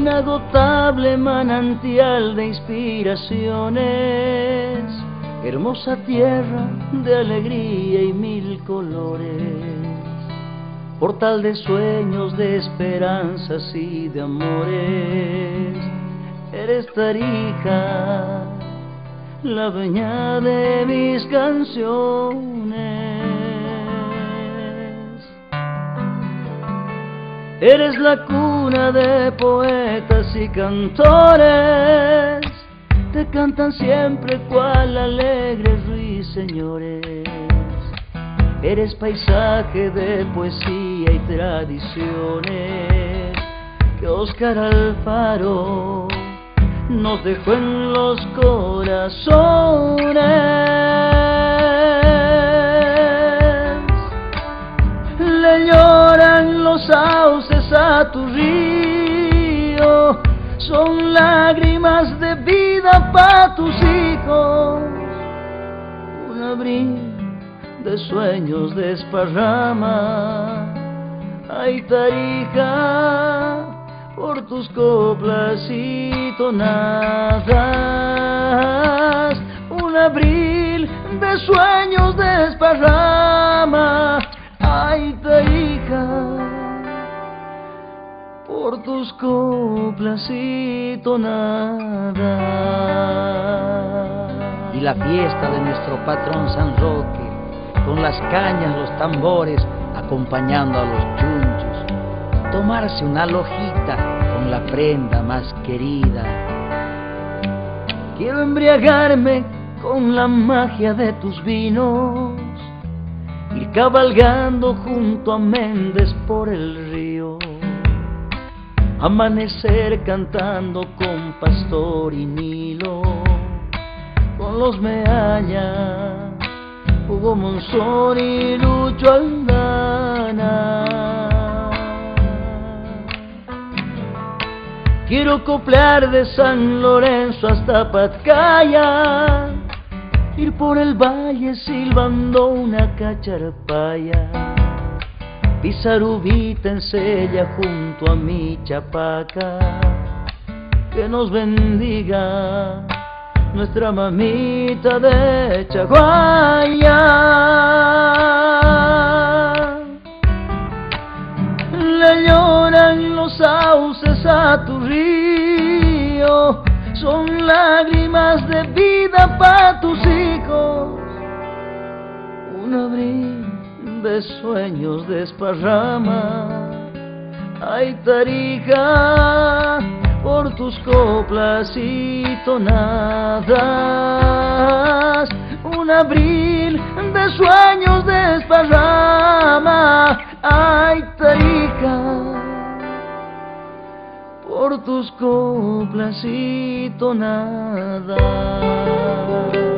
inagotable manantial de inspiraciones, hermosa tierra de alegría y mil colores, portal de sueños, de esperanzas y de amores. Eres Tarija, la dueña de mis canciones. Eres la cuna de poetas y cantores, te cantan siempre cual alegres ruiseñores. Eres paisaje de poesía y tradiciones que Óscar Alfaro nos dejó en los corazones. Le lloran los sauces a tu río, son lágrimas de vida para tus hijos. Un abril de sueños desparrama, ay Tarija, por tus coplas y tonadas. Un abril de sueños desparrama, ay Tarija, por tus coplas y tonadas. Y la fiesta de nuestro patrón San Roque, con las cañas, los tambores, acompañando a los chunchos, tomarse una lojita con la prenda más querida. Quiero embriagarme con la magia de tus vinos, ir cabalgando junto a Méndez por el río, amanecer cantando con Pastor y Nilo, con los Mealla, Hugo Monzón y Lucho Aldana. Quiero coplear de San Lorenzo hasta Patcaya, ir por el valle silbando una cacharpaya, pisar uvita en Sella junto a mi chapaca, que nos bendiga nuestra mamita de Chaguaya. Le lloran los sauces a tu río, son lágrimas de vida para tus hijos. Un abril de sueños desparrama, ay Tarija, por tus coplas y tonadas. Un abril de sueños desparrama, ay Tarija, por tus coplas y tonadas.